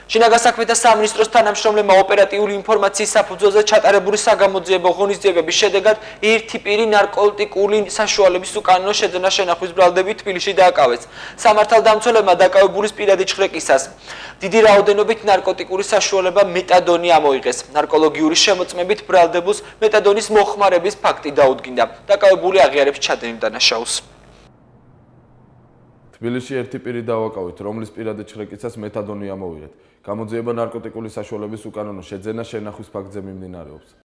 შინაგან საქმეთა სამინისტროს თანამშრომლებმა ოპერატიული ინფორმაციის საფუძველზე ჩატარებული საგამოძიებო ღონისძიებების შედეგად ერთი პირი ნარკოტიკული საშუალების უკანონო შეძენა-შენახვის ბრალდებით თბილისში დააკავეს. სამართალდამცველებმა დაკავებულის პირადი ჩხრეკისას დიდი რაოდენობით ნარკოტიკული საშუალება მეტადონი ამოიღეს. ნარკოლოგიური შემოწმებით ბრალდებულს მეტადონის მოხმარების ფაქტი დაუდგინდა. დაკავებული აღიარებს ჩადენილ დანაშაულს. თბილისში ერთი პირი დავაკავეთ, რომლის პირადი ჩხრეკისას მეტადონი ამოვიღეთ. გამოძიება ნარკოტიკული საშუალების უკანონო შეძენა-შენახვის ფაქტზე მიმდინარეობს.